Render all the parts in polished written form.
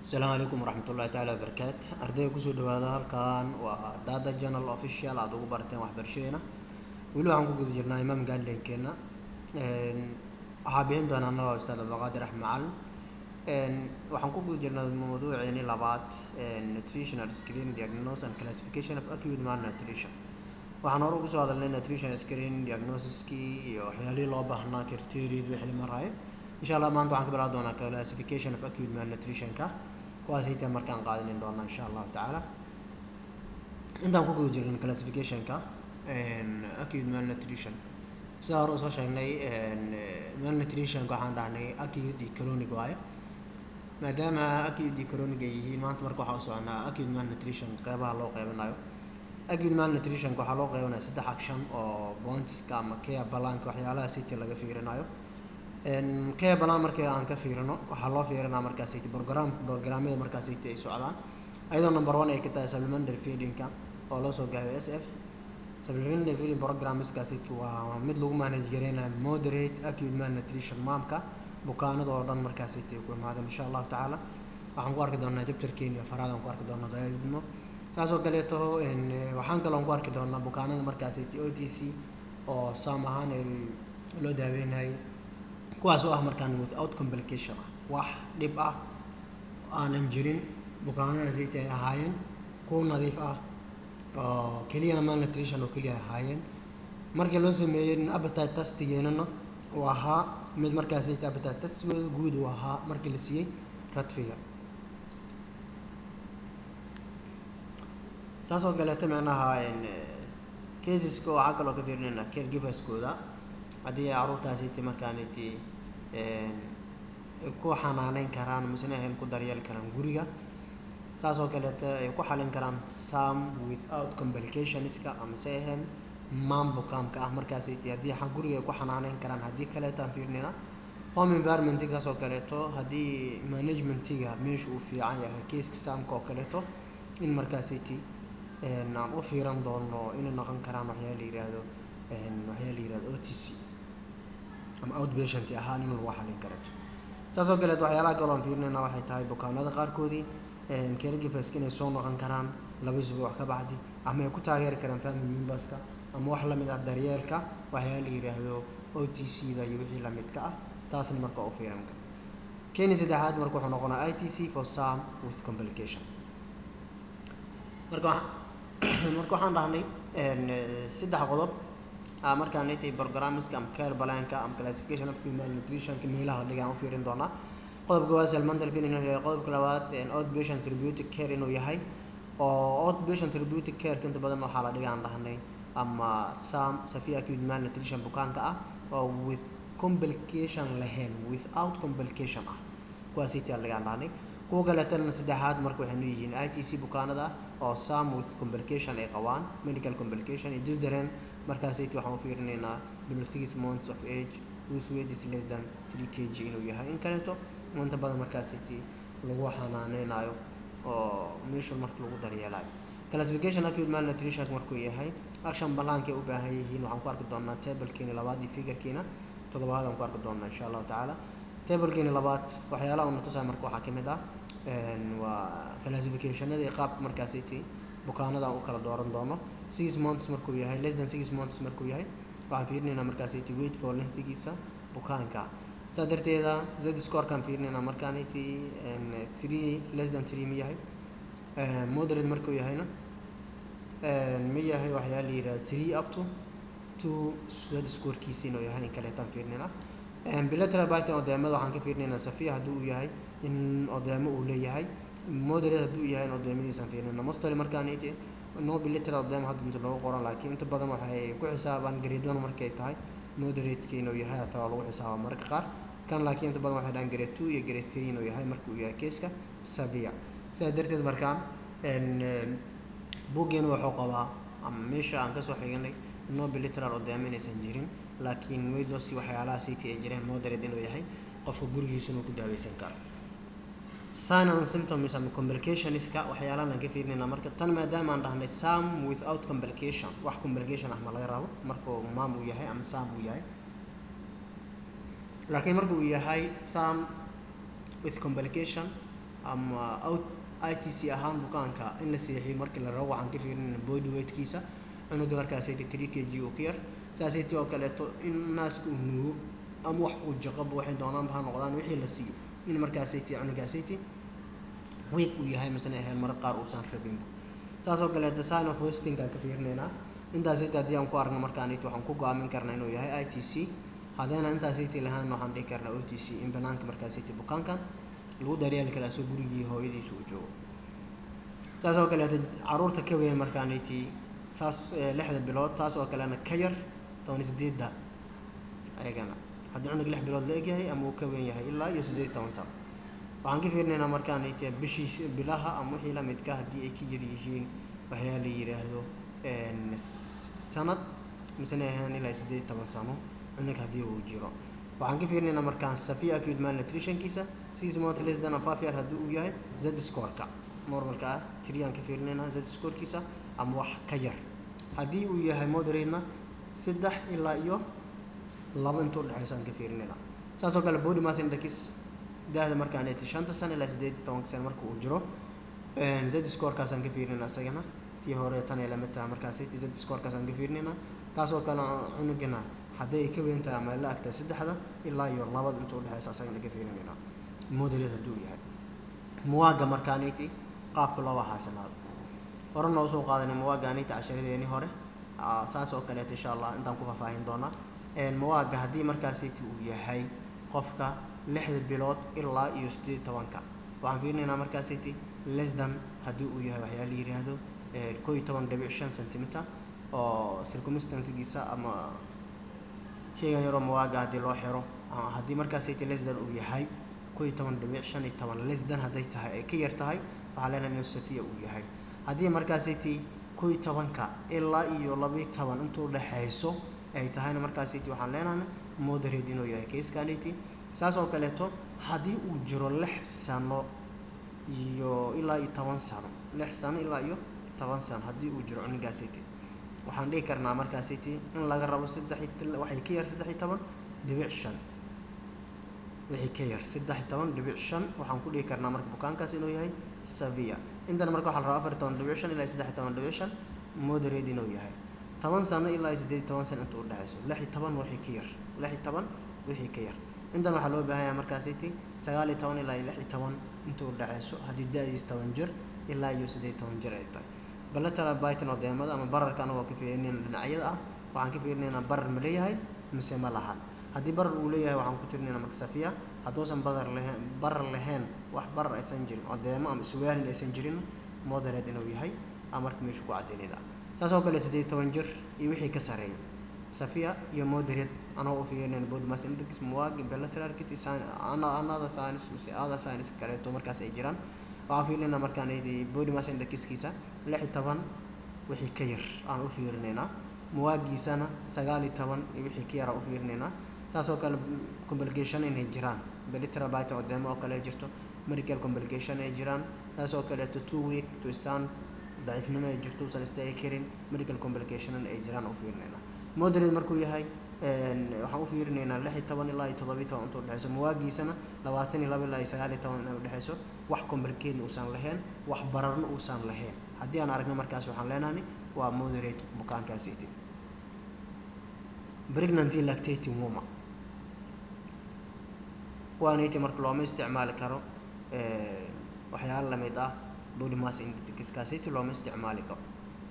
السلام عليكم ورحمة الله تعالى وبركاته. أردي كسر دوّا halkan waa Dada Channel official aad ugu barteen waxbarashadena. Weli waxaan ku guda jirnaa imaam guideline-keena. Waxaa bixin doona anagoo Ustaad Abdulqaadir Axmed Macalin. Waxaan ku guda jirnaa mawduuceeni labaad nutritional screening diagnosis and classification of acute malnutrition. waxaan hore ugu soo hadalnay nutritional screening diagnosis-kii iyo waxyaalihii loo baahnaa criteria wixii la marayo. insha Allah maanta waxaan ka bilaabi doonaa classification of acute malnutrition-ka kuwaas inta markaan qaadanin doonaa insha Allah taala. intaan ku guda jirnay classification-ka acute malnutrition sida hore soo sheegnay malnutrition-ka waxaan dhahnay acute iyo chronic waaye. maadaama acute iyo chronic ay yihiin maanta marka waxaan u soconaa acute malnutrition qeybaha loo qeybanayo. acute malnutrition waxaa loo qeybanayaa 3 action oo points-ka ama care plan-ka waxyaalaha siti laga fiirinayo. care plan markii aan ka fiirino waxaa loo fiirinaa markaas siti programmada markaas siti ay socdaan ayadoo number 1 ay ka tahay supplementary feeding-ka oo loo soo gaabiyo SF. supplementary feeding programmes-ka siti waa mid lagu manage gareynayo moderate acute malnutrition maamka bukaanada oo dhan markaas siti ku imaadaan insha Allah taala. waxaan ku arki doonaa chapter-keena afraad aan ku arki doonaa daayidmo saasoo kaleeto waxaan kaloo ku arki doonaa bukaanada markaas OTC oo saam ahaan ay loo daaweynayo kuwaas oo ah markaan without complication wax dhib ah aanan jirin bukaanada ay ahaayeen kuwa nadiif ah oo kaliya malnutrition oo kaliya ahaayeen markii loo sameeyay appetite test-geena oo ahaa mid markaas appetite test guud oo ahaa markii la siiyay radfiga saasoo kaleeto macnaha cases-ka waxaa kaloo ka fiirinaynaa caregivers-kooda haddii caruurtaasi markaaniti ku xanaaneyn karaan misna ahayn ku daryeeli karaan guriga saasoo kaleeto ay ku xalin karaan some without complications-ka ama se ahayn maam bukaamka ah markaasi haddii guriga ay ku xanaaneyn karaan haddii kaleeto aan fiirinaynaa home environment-ka saasoo kaleeto haddii management-ga meesha uu fiican yahay case-ka saamka oo kaleeto in markaasi aan u fiiran doono inay noqon karaan waxyaalo la yiraahdo OTC ama outpatient ahaan in lagu xalin karo saasoo kale waxyaalaha kale oo fiirnayna waxay tahay bukaanada qaarkoodii caregivers inay soo noqon karaan 2 usbuuc ka bacdi ama ay ku taageeri karaan family members-ka ama wax la mid ah daryeelka waxyaalo la yiraahdo OTC-da iyo wixii la midka ah taasna marka u fiiran karo keeni saddexaad marka wuxuu noqonaa ITC for some with complication marka waxaan dhahnay 3 qodob markaan intay programmes-ka ama care plan-ka ama classification of malnutrition-ka meelaha dhigaan u fiirin doonaa. qodobka waa supplementary feeding inuu yahay qodobka labaad outpatient therapeutic care inuu yahay oo outpatient therapeutic care inta badan waxaa la dhigaan dhahnay ama some severe acute malnutrition bukaanka ah oo with complication lahayn without complication ah kuwaas inta la dhigaan dhahnay kuwa kaleetana saddexaad marka waxay yihiin ITC bukaanada oo some with complication ay qabaan medical complication iyo children markaas waxaan u fiirinaynaa below 6 months of age whose weight is less than 3 kg inuu yahay in kaleeto inta badan markaas lagu xanaaneynayo oo meesha marka lagu daryeelayo. classification acute malnutrition markuu yahay action plan-ka u baahan yihiin waxaan ku arki doonaa table-keena labaad iyo figure-keena toddobaad aan ku arki doonaa insha Allah taala. table-keena labaad waxyaalaha uu tusaay marka waxaa kamid ah waa classification-nada qaabka markaas bukaanada u kala dooran doono 6 months markuu yahay less than 6 months markuu yahay waxaan fiirinaynaa markaas wait for length-giisa bukaanka saa darteeda z score-kan fiirinaynaa markaan 3 less than 3 ma yahay moderate markuu yahayna ma yahay waxyaalo la yiraahdo 3 up to 2 z score-kiisa inuu yahay in kaleetaan fiirinaynaa. bilateral biting odeemada waxaan ka fiirinaynaa safiya hadduu uu yahay in odeemo uu leeyahay moderate hadduu yahay in odeemadiisan fiirinaynaa mostly markaan no bilateral odeemo hadda inta lagu qoran laakiin inta badan waxay ku xisaabaan grade 1 markay tahay moderate-ka inuu yahay hataa lagu xisaaba marka qaar kan laakiin inta badan waxay dhahan grade 2 iyo grade 3 inuu yahay markuu yahay case-ka safiya sidaa darteed markaan buuggeena wuxuu qabaa ama meesha aan kasoo xiganay no bilateral odeemo inaysan jirin laakiin weight loss waxyaalaha city ay jireen moderate inuu yahay qofka gurigiisa inuu ku daaweysan karo. sign and symptoms and complications-ka waxyaalahan ka fiirinaynaa marka tan maadaama aan dhahnay some without complication wax complication ah ma laga rabo markuu maam uu yahay ama some uu yahay laakiin markuu yahay some with complication ama ITC ahaan bukaanka in la seexiyo markii la rabo waxaan ka fiirinaynaa body weight-kiisa cunuga markaas 3 kg oo ka yar saasaytii oo kaleeto in naaska uu nuugo ama wax uu jaqabo waxay doonaan ha noqdaan wixii la siiyo in markaasaytii cunugaasaytii weak uu yahay misna ahayn mar qaar uusan rabin saas oo kaleeto sign of wasting ka fiirinaynaa intaasaytii haddii aan ku aragno markaan waxaan ku go'aamin karnaa inuu yahay ITC haddana intaasaytii lahaan waxaan dhihi karnaa OTC in banaanka markaasaytii bukaankan lagu daryeeli karaa soo gurigii hooyadiisa uu joogo saas oo kaleeto caruurta ka weyn markaanaytii saas 6 bilood saas oo kalena ka yar 18 ayagana haddii cunug 6 bilood la egyahay ama uu ka weyn yahay ilaa iyo 18 sano waxaan ka fiirinaynaa markaanaytii bishii bilaha ama wixii la midka haddii ay ka yar yihiin waxyaa la yiraahdo sanad misna ahaan ilaa 18 sano cunug haddii uu jiro waxaan ka fiirinaynaa markaan severe acute malnutrition-kiisa 6 months less than 5 years haddii uu yahay Z score-ka normalka ah 3 aan ka fiirinaynaa Z score-kiisa ama wax ka yar haddii uu yahay moderate-na 3 ilaa iyo 2 inta u dhaxaysa aan ka fiirinaynaa saas oo kale body mass index daahda markaan 5 sano ilaa 18 sano marka uu jiro Z score-kaas aan ka fiirinaynaa isagana tii hore tan ila mid tahay markaas Z score-kaas aan ka fiirinaynaa taas oo kale cunugana haddii ay ka weyn tahay ama la agtay 3 ilaa iyo 2 inta u dhaxaysa asagana ka fiirinaynaa moderate hadduu yahay muwaaga markaaniti qaabka loo waxaasanaado horena oo soo qaadanay muwaagaaniti casharadeeni hore saas oo kale insha Allah intaan ku faahfaahin doonaa muwaaga haddii markaasiti uu yahay qofka 6 bilood ilaa iyo 18 waxaan fiirinaynaa markaasiti less than haddii uu yahay waxyaa la yiraahdo 11.5 cm oo circumstance-giisa ama shaygan yaro muwaaga haddii loo xiro haddii markaasiti less than uu yahay 11.5 less than hadday tahay ay ka yar tahay waxaa leenahay inuu safiya uu yahay haddii markaasiti 11 ilaa iyo 12 intuu dhaxayso ay tahayna markaasiti waxaan leenahay moderate inuu yahay case-kaniti saas oo kaleeto haddii uu jiro 6 sano iyo ilaa iyo 10 sano 6 sano ilaa iyo 10 sano haddii uu jiro cunugaasiti waxaan dhihi karnaa markaasiti in laga rabo 3 waxay ka yar 13.5 wixii ka yar 13.5 waxaan ku dhihi karnaa marka bukaankaas inuu yahay severe intana marka waxaa la rabaa 14.5 ilaa 13.5 moderate inuu yahay 10 sano ilaa 18 sano inta u dhaxayso 16 wixii ka yar 16 wixii ka yar intana waxaa loo baahan yahay markaasiti 19 ilaa 16 inta u dhaxayso haddii da'diis 10 jir ilaa iyo 18 jir ay tahay bilateral bite oo deemada ama bararka anagoo ka fiirinaynaa dhinacyada ah waxaan ka fiirinaynaa barar ma leeyahay mise ma lahan haddii barar uu leeyahay waxaan ku tirinaynaa marka safiya hadduusan barar lahayn wax barar aysan jirin oo deemo ama iswaalin aysan jirin moderate inuu yahay ama marka meesha ku cadeynaynaa saas oo kale 18 jir iyo wixii ka sareeya safiya iyo moderate anagoo u fiirinaynaa body mass index muwaagi bilateralkiisa sign another signs mise other signs kaleeto markaas ay jiraan waxaan fiirinaynaa markaan body mass index-kiisa 16 wixii ka yar aan u fiirinaynaa muwaagiisana 19 iyo wixii ka yar aan u fiirinaynaa saas oo kale complication inay jiraan bilateral bite oo deemo oo kale jirto medical complication ay jiraan saas oo kale 2 week to stand daciifnimo ay jirto uusan istaagi karin medical complication ay jiraan u fiirinaynaa moderate markuu yahay waxaan u fiirinaynaa 16 ilaa 17 inta u dhaxayso muwaagiisana 22 ilaa 19 inta u dhaxayso wax complication uusan lahayn wax bararna uusan lahayn haddii aan aragno markaas waxaan leenahay waa moderate bukaankaasiti pregnant lactating woman waanaytii marka looma isticmaali karo waxyaalo la mid ah body mass index-kaasiti looma isticmaali karo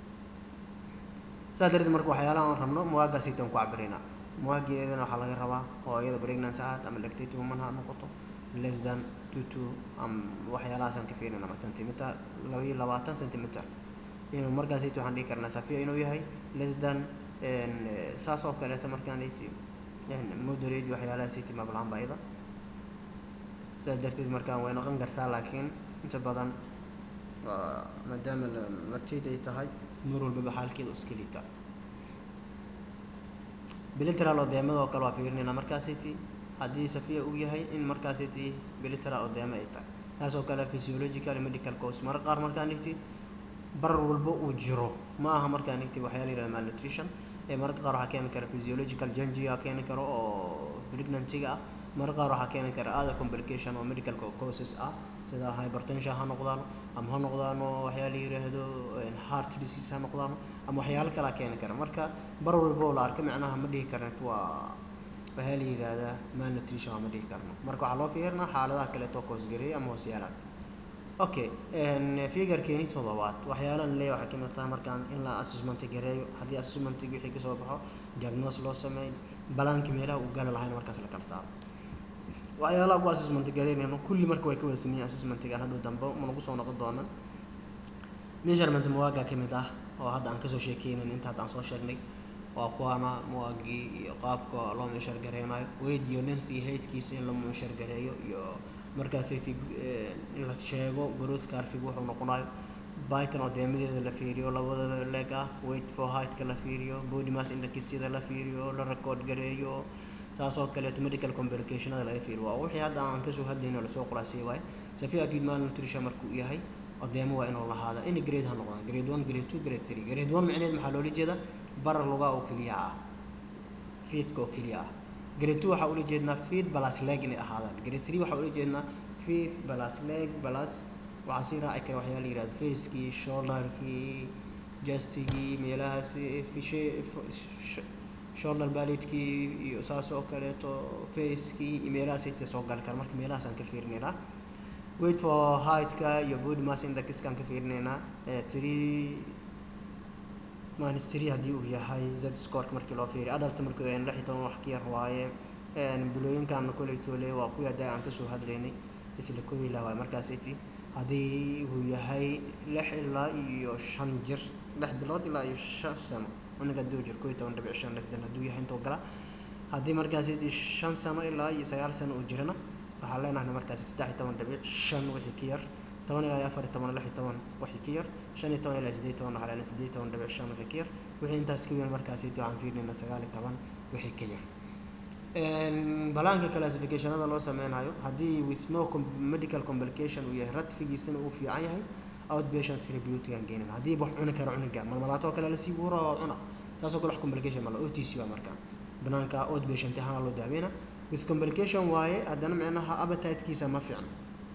saa darteed marka waxyaalaha aan rabno muwaagaasiti aan ku cabiraynaa muwaageedana waxaa laga rabaa oo iyada pregnancy ahaat ama lactating woman ha noqoto less than 22 waxyaalahaas aan ka fiirinaynaa marka centimeter 22 centimeter inuu markaasiti waxaan dhihi karnaa safiya inuu yahay less than saas oo kaleeto markaan moderate waxyaalahaasiti mablaan bayda saas darteed markaan way noqon kartaa laakiin inta badan maadaama lactate ay tahay mar walbaba xaalkeeda iska liita bilateral oo deemada oo kale waa fiirinaynaa markaasiti haddii safiya uu yahay in markaasiti bilateral oo deema ay tahay saas oo kale physiological medical cause mar qaar markaan dhigti barar walba uu jiro ma aha markaan dhigti waxyaala yiraahdo malnutrition mararka qaar waxaa keeni kara physiological change keeni karo oo pregnancy-ga ah mararka qaar waxaa keeni kara other complication oo medical causes ah sida hypertension ha noqdaan ama ha noqdaan waxyaalo la yiraahdo heart disease ha noqdaan ama waxyaalo kale keeni kara marka bar walba oo la arko macnaha ma dhihi karno waa waxaa la yiraahdaa malnutrition ma dhihi karno marka waxaa loo fiirinaa xaaladaha kale oo koos gareey ama hoos yaalaan okay figure keeni toddobaad waxyaalan leeyahay waxa kamid tahay markaan in la assessment gareeyo haddii assessment wixii ka soo baxo diagnosis loo sameeyo balaanki meelaha uu gal lahayn markaas la kala saaro waxyaalaha ku assessment gareeyno kulli marka way ka weysameen assessment-ga hadhow dambe ma nagu soo noqon doonaan measurement muwaaga kamid ah oo hadda aan ka soo sheekeynin inta hadda aan soo sheegnay waa kuwana muwaagi iyo qaabka loo measure gareynayo weight iyo length iyo height-kiisa in la measure gareeyo iyo markaas in la sheego growth curve wuxuu noqonayo Python oo deemadeeda la fiiriyo labada leg ah weight for height ka la fiiriyo body mass index sida la fiiriyo la record gareeyo taasoo kale medical complications laga fiiriyo waa wixii hadda aan ka soo hadlayno la soo qulaasay waay safiya akid malnutrition markuu yahay odeemo waa inuu lahaado in grade ha noqdaan grade 1 grade 2 grade 3 grade 1 macnaheedu maxaa loo jeedaa barar lugaa oo kaliya ah feedka oo kaliya ah grade 2 waxa uu jeednaa feed plus leg inay ahaadaan grade 3 waxa uu jeednaa feed plus leg plus waxa si raaci kara waxyaalo la yiraahdo face-ki shoulder-ki chest-ki meelahaasi shoulder blade-ki iyo saas oo kale to face-ki meelahaas ay soo gal kar marka meelahaas aan ka fiirneynaa weight for height-ka iyo body mass index kan ka fiirneynaa 3 minus 3 haddii uu yahay z score markii loo fiiriyo adult markuu yahay 16 wax ka yar waaye bilooyinkan koleeytole waa kuwa hadda aan ka soo hadlaynay isla kuwii la waay markaas ay haddii uu yahay 6 ilaa iyo 5 jir 6 bilood ilaa iyo 5 sano aniga duu jir 11.5 lesdan hadduu yahay intuu gala haddii markaas ay 5 sano ilaa iyo 9 sano uu jirana waxaa leenahay markaas 13.5 wixii ka yar 10 ilaa 14 16 wixii ka yar 15 ilaa 18 waxaa leenahay 18.5 wixii ka yar wixii intaas ka weyn markaas ay waxaan fiirinaynaa 19 wixii ka yar balaanka classification-ada loo sameeynayo haddii with no medical complication uu yahay radfigiisana uu fiican yahay outpatient therapeutic aan geenin haddii wax cuni karo cuniga malmalaato kale la sii wuro cuna taasoo kale wax complication ma la OTC waa marka banaanka outpatient ahaan loo daaweynaa with complication waaye haddana macnaha appetite-kiisa ma fiicno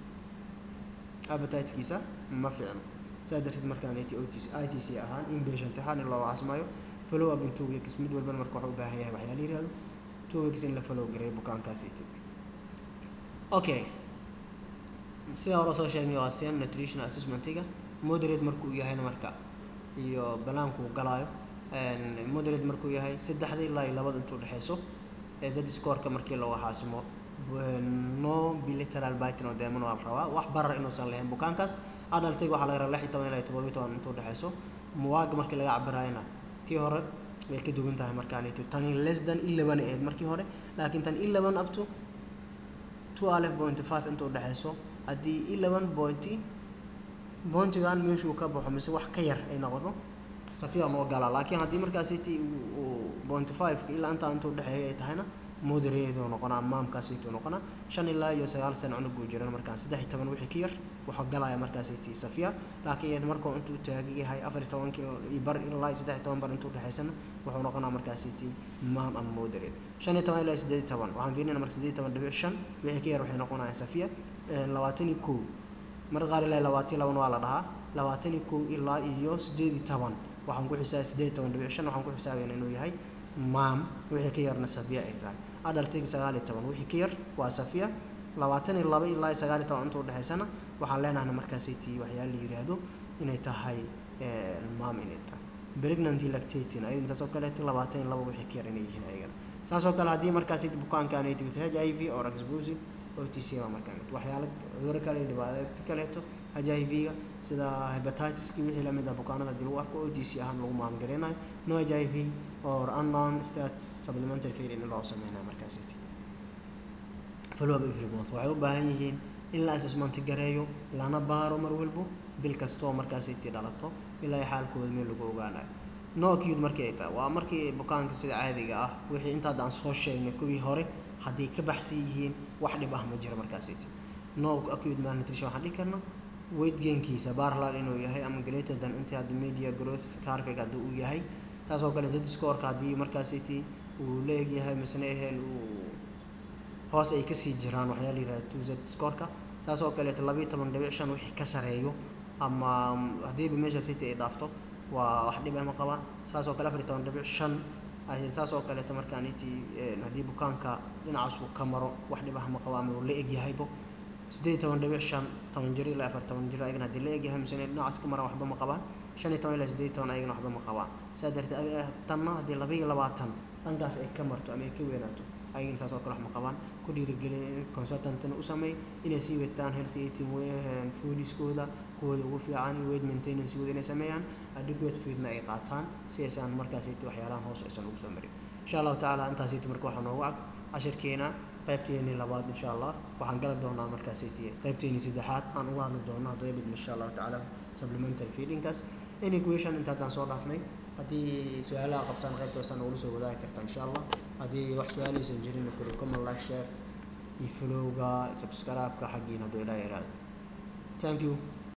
saa darteed markaan ITC ahaan inpatient ahaan in loo asmayo follow up in 2 weeks mid walba marka wuxuu u baahan yahay waxyaalo la yiraahdo 2 weeks in la follow gareeyo bukaankaasi okay sida hore soo sheegnay waa same nutrition assessment-ga moderate markuu yahay marka iyo balaanku galaayo moderate markuu yahay 3 ilaa 2 intuu dhaxayso z score-ka markii loo xaasimo no bilateral biting oo deeman waa rabaa wax barar inuusan lahayn bukaankaas adultiga waxa laga rabaa 16 ilaa 17 intuu dhaxayso muwaag markii laga cabirayna tii hore way ka duwan tahay markaan ay tan less than 11 ahayd markii hore laakiin tan 11 up to 12.5 intuu dhaxayso haddii 11 point-gaan meeshuu ka baxo mise wax ka yar ay noqdo safiya noo gala laakiin haddii markaas uu 0.5 ilaa intuu dhaxeeyay ay tahayna moderate oo noqona maamkaas uu noqona 5 ilaa iyo 9 sano ugu jiraan markaan 13 wixii ka yar waxa galaya markaas safiya laakiin markuu intuu taagi yahay 14 kilo bar ilaa 13 bar intuu dhaxaysana wuxuu noqonaa markaas maam am moderate 15 ilaa 18 waxaan fiirinaa markaas 18.5 wixii ka yar waxay noqonayaan safiya 21 mar qaar ilaa 22 waa la dhahaa 21 ilaa iyo 18 waxaan ku xisaabay 18.5 waxaan ku xisaabaynaa inuu yahay maam wixii ka yarna safiya ay tahay adultiga 19 wixii ka yar waa safiya 22 ilaa 19 intuu dhaxaysana waxaan leenahay markaas waxyaalo la yiraahdo inay tahay maam inay tahay pregnant lactating ay intaas oo kale 22 wixii ka yar inay yihiin ayagana saas oo kale haddii markaas bukaankaan ay with HIV or exposed OTC waa markaan waxyaalo cudurro kale dhibaato kaleeto HIV-ga sida hepatitis-ki wixii la mid ah bukaanada dil warka OTC ahaan lagu maam gareenayo no HIV or unknown state supplementary feed in loo sameeyay markaas follow up every month waxay u baahan yihiin in la assessment gareeyo lana baaro mar walba bil kasto markaas ay dhalato ilaa xaalkooda meel lagu ogaanayo no acute markii ay tahay waa markii bukaanka sida caadiga ah wixii inta aan soo sheegnay kuwii hore haddii ka baxsan yihiin wax dhib ah ma jiro markaas no acute malnutrition waxaan dhihi karnaa weight gain-kiisa parallel inuu yahay ama greater than inta hadda media growth curve haddii uu yahay taas oo kale z score-ka haddii markaas uu leeyahay misna ahayn uu hoos ay ka sii jiraan waxyaalo la yiraahdo 2z score-ka saas oo kale 12.5 wixii ka sareeyo ama hadii meesha city ay dhaafto waa wax dhib ah ma qabaan saas oo kale 14.5 ay saas oo kale markaan hadii bukaanka dhinacaas uu ka maro wax dhib ah ma qabaan oo la eg yahaybo 18.5 10 jir ilaa 14 jir ayagana hadii la eg yahay misna dhinacaas ka maro waxba ma qabaan 15 ilaa 18 ayagana waxba ma qabaan sadarteed tanna hadii 22 dhankaas ay ka marto ama ay ka weynaato ayagana saas oo kale wax ma qabaan ku dhiirigelin consultant u sameey inay sii wataan healthy eating foodiskooda kooda ugu fiican weight maintenance wada inay sameeyaan adequate feedna ay qaataan si aysan markaas waxyaalahan hoos aysan ugu soo marin insha Allah taala intaas marka waxaan noogu ag cashirkeena qaybteena labaad insha Allah waxaan gala doonaa markaas qaybteena saddexaad aan uga hadli doono hadii bid insha Allah taala supplementary feedingkas in equation inta soo dhaafnay hadii su'aalaha qabtaan qaybtoosan ugu soo wadaagi kartaan insha Allah hadii wax su'aalaysan jirin ku comment like share iyo follow-ga subscribe ka xaqiina doo ilaa yaraado thank you